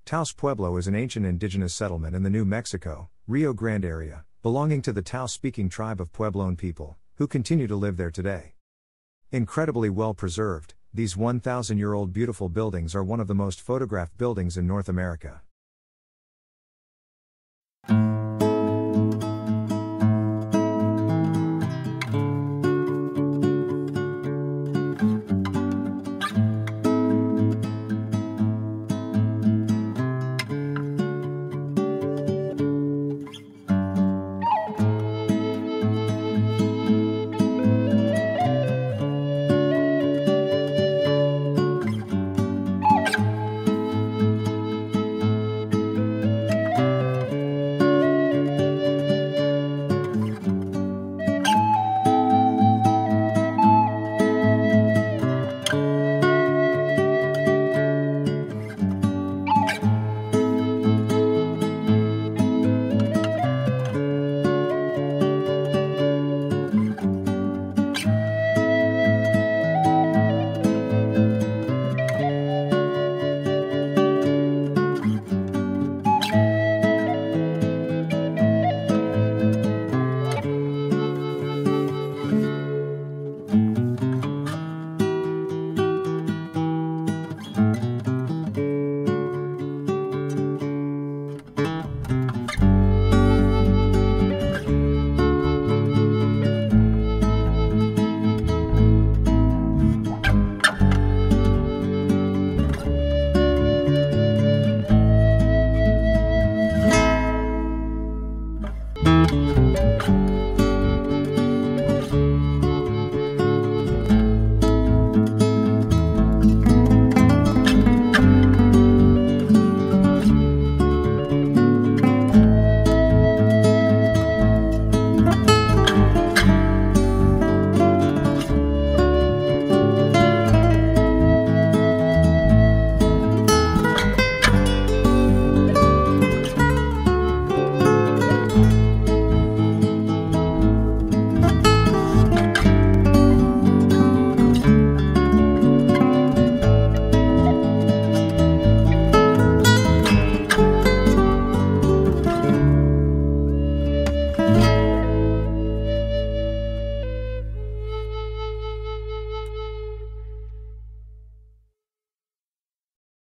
Taos Pueblo is an ancient indigenous settlement in the New Mexico, Rio Grande area, belonging to the Taos-speaking tribe of Puebloan people, who continue to live there today. Incredibly well preserved, these 1,000-year-old beautiful buildings are one of the most photographed buildings in North America.